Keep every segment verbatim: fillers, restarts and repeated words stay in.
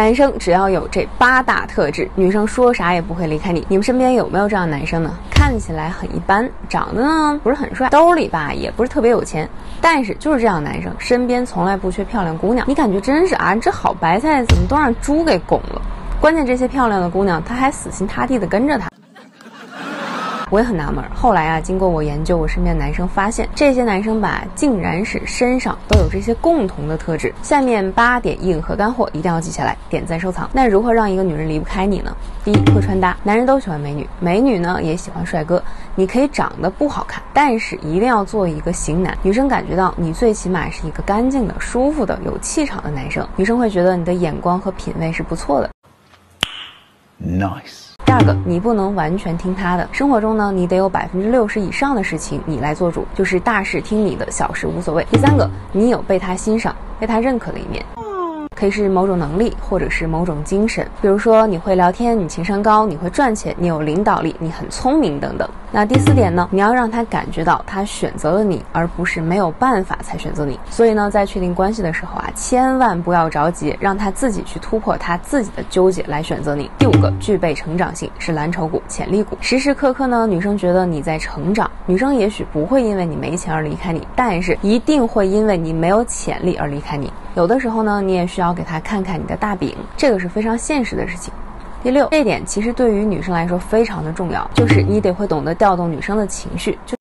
男生只要有这八大特质，女生说啥也不会离开你。你们身边有没有这样的男生呢？看起来很一般，长得呢不是很帅，兜里吧也不是特别有钱，但是就是这样的男生，身边从来不缺漂亮姑娘。你感觉真是啊，这好白菜怎么都让猪给拱了？关键这些漂亮的姑娘，她还死心塌地的跟着他。我也很纳闷，后来啊，经过我研究我身边的男生，发现这些男生吧，竟然是身上都有这些共同的特质。下面八点硬核干货一定要记下来，点赞收藏。那如何让一个女人离不开你呢？第一，会穿搭。男人都喜欢美女，美女呢也喜欢帅哥。你可以长得不好看，但是一定要做一个型男。女生感觉到你最起码是一个干净的、舒服的、有气场的男生，女生会觉得你的眼光和品味是不错的。 Nice。 第二个，你不能完全听他的。生活中呢，你得有百分之六十以上的事情你来做主，就是大事听你的，小事无所谓。第三个，你有被他欣赏、被他认可的一面。可以是某种能力，或者是某种精神，比如说你会聊天，你情商高，你会赚钱，你有领导力，你很聪明等等。那第四点呢，你要让他感觉到他选择了你，而不是没有办法才选择你。所以呢，在确定关系的时候啊，千万不要着急，让他自己去突破他自己的纠结来选择你。第五个，具备成长性，是蓝筹股、潜力股。时时刻刻呢，女生觉得你在成长，女生也许不会因为你没钱而离开你，但是一定会因为你没有潜力而离开你。有的时候呢，你也需要给他看看你的大饼，这个是非常现实的事情。第六，这一点其实对于女生来说非常的重要，就是你得会懂得调动女生的情绪，就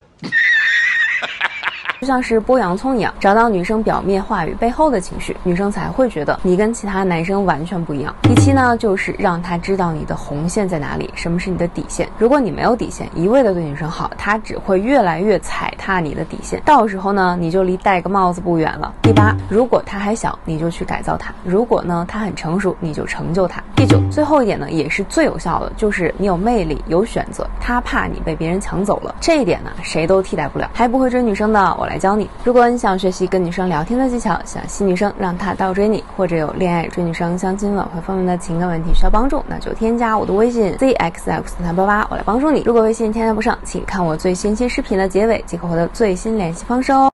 就像是剥洋葱一样，找到女生表面话语背后的情绪，女生才会觉得你跟其他男生完全不一样。第七呢，就是让她知道你的红线在哪里，什么是你的底线。如果你没有底线，一味的对女生好，她只会越来越踩踏你的底线，到时候呢，你就离戴个帽子不远了。第八，如果她还小，你就去改造她；如果呢，她很成熟，你就成就她。第九，最后一点呢，也是最有效的，就是你有魅力，有选择，她怕你被别人抢走了。这一点呢，谁都替代不了。还不会追女生的，我来教你。如果你想学习跟女生聊天的技巧，想吸女生让她倒追你，或者有恋爱追女生、相亲挽回方面的情感问题需要帮助，那就添加我的微信 z x x 三八八，我来帮助你。如果微信添加不上，请看我最新期视频的结尾即可获得最新联系方式哦。